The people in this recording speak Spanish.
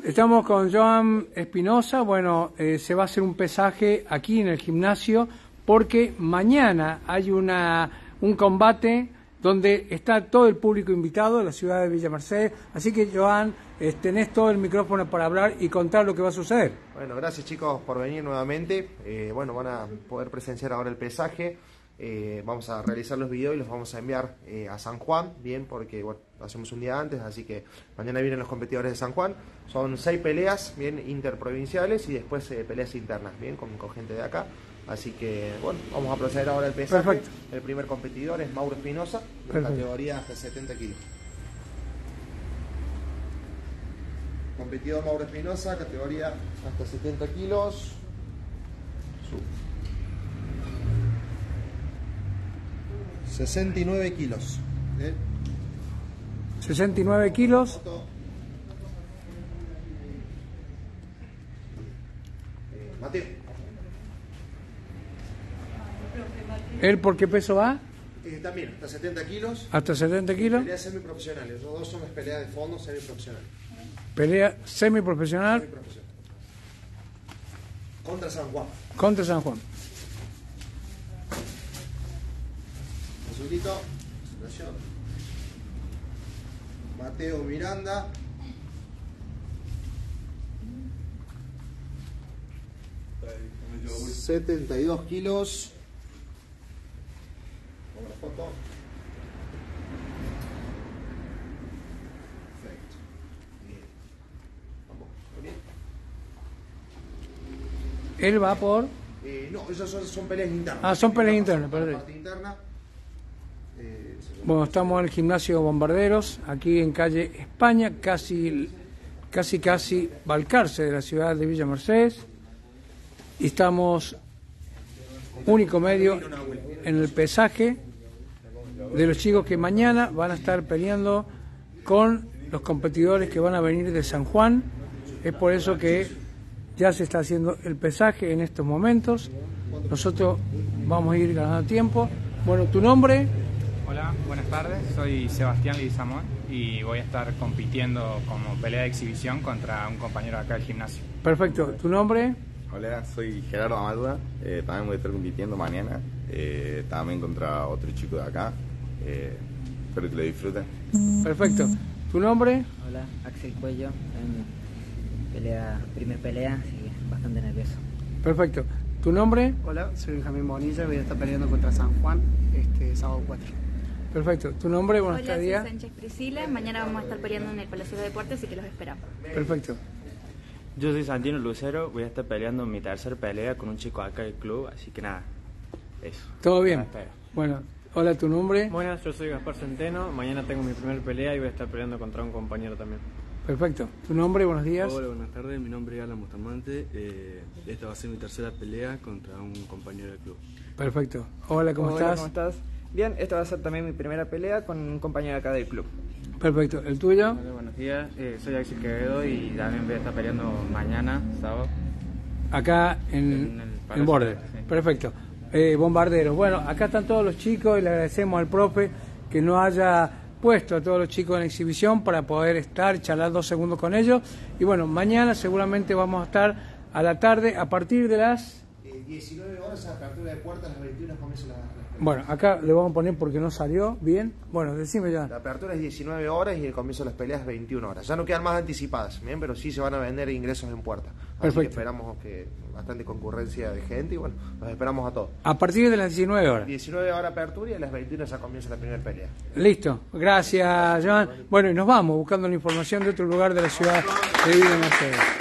Estamos con Joan Espinosa. Bueno, se va a hacer un pesaje aquí en el gimnasio porque mañana hay un combate donde está todo el público invitado de la ciudad de Villa Mercedes. Así que, Joan, tenés todo el micrófono para hablar y contar lo que va a suceder. Bueno, gracias chicos por venir nuevamente. Bueno, van a poder presenciar ahora el pesaje. Vamos a realizar los videos y los vamos a enviar a San Juan, bien, porque bueno, lo hacemos un día antes, así que mañana vienen los competidores de San Juan. Son 6 peleas, bien, interprovinciales y después peleas internas, bien, con gente de acá. Así que, bueno, vamos a proceder ahora al pesaje. Perfecto. El primer competidor es Mauro Espinosa, de categoría hasta 70 kilos. Competidor Mauro Espinosa, categoría hasta 70 kilos. 69 kilos. 69 kilos. Mateo. ¿Él por qué peso va? También, hasta 70 kilos. Hasta 70 kilos. Peleas semiprofesionales. Los dos son las peleas de fondo semiprofesionales. Pelea semiprofesional. Contra San Juan. Contra San Juan. Azulito. Mateo Miranda. $72 kilos. Vamos a la foto. Perfecto. Bien. Vamos. Bien. Él va por... No, esas son peleas internas. Ah, son peleas internas, perdón. Parte interna. Bueno, estamos en el gimnasio Bombarderos, aquí en calle España, casi Balcarce de la ciudad de Villa Mercedes. Y estamos único medio en el pesaje de los chicos que mañana van a estar peleando con los competidores que van a venir de San Juan. Es por eso que ya se está haciendo el pesaje en estos momentos. Nosotros vamos a ir ganando tiempo. Bueno, ¿tu nombre? Hola, buenas tardes. Soy Sebastián Lidizamón y voy a estar compitiendo como pelea de exhibición contra un compañero acá del gimnasio. Perfecto. ¿Tu nombre? Hola, soy Gerardo Amalda. También voy a estar compitiendo mañana. También contra otro chico de acá. Espero que lo disfruten. Perfecto. ¿Tu nombre? Hola, Axel Cuello. Primer pelea, así que bastante nervioso. Perfecto. ¿Tu nombre? Hola, soy Benjamín Bonilla, voy a estar peleando contra San Juan este sábado 4. Perfecto. ¿Tu nombre? Buenos días. Hola, soy Sánchez Priscila. Mañana vamos a estar peleando en el Palacio de Deportes, así que los esperamos. Perfecto. Yo soy Santino Lucero, voy a estar peleando en mi tercer pelea con un chico acá del club, así que nada, eso. ¿Todo bien? Bueno, hola, ¿tu nombre? Buenas, yo soy Gaspar Centeno, mañana tengo mi primer pelea y voy a estar peleando contra un compañero también. Perfecto. ¿Tu nombre? Buenos días. Hola, buenas tardes, mi nombre es Alan Bustamante, esta va a ser mi tercera pelea contra un compañero del club. Perfecto. Hola, ¿cómo estás? ¿Cómo estás? Bien, esta va a ser también mi primera pelea con un compañero acá del club. Perfecto. ¿El tuyo? Hola, buenos días. Soy Axel Quevedo y también voy a estar peleando mañana, sábado. Acá en Borde. Sí. Perfecto. Bombarderos. Bueno, acá están todos los chicos y le agradecemos al profe que nos haya puesto a todos los chicos en exhibición para poder estar y charlar 2 segundos con ellos. Y bueno, mañana seguramente vamos a estar a la tarde a partir de las 19 horas a apertura de puertas, a las 21 comienza la... Bueno, acá le vamos a poner porque no salió bien. Bueno, decime ya. La apertura es 19 horas y el comienzo de las peleas es 21 horas. Ya no quedan más anticipadas, bien, pero sí se van a vender ingresos en puerta. Así Perfecto. que esperamos que bastante concurrencia de gente y bueno, los esperamos a todos. A partir de las 19 horas. 19 horas apertura y a las 21 ya comienza la primera pelea. Listo. Gracias, Joan. Bueno, y nos vamos buscando la información de otro lugar de la ciudad de Villa Mercedes.